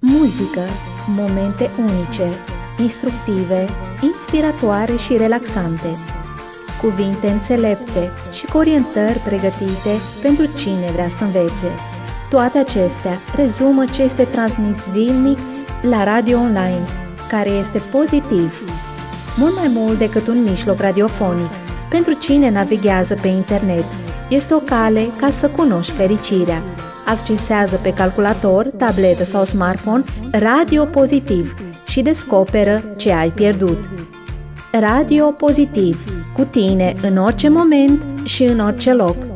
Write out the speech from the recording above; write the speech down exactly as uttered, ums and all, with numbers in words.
Muzică, momente unice, instructive, inspiratoare și relaxante. Cuvinte înțelepte și cu orientări pregătite pentru cine vrea să învețe. Toate acestea rezumă ce este transmis zilnic la Radio Online, care este pozitiv. Mult mai mult decât un mijloc radiofonic, pentru cine navighează pe internet, este o cale ca să cunoști fericirea. Accesează pe calculator, tabletă sau smartphone Radio Pozitiv și descoperă ce ai pierdut. Radio Pozitiv, cu tine în orice moment și în orice loc.